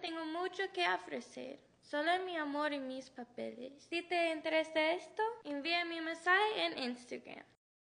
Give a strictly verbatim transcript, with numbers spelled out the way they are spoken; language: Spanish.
tengo mucho que ofrecer. Solo mi amor y mis papeles. Si te interesa esto, envía mi mensaje en Instagram.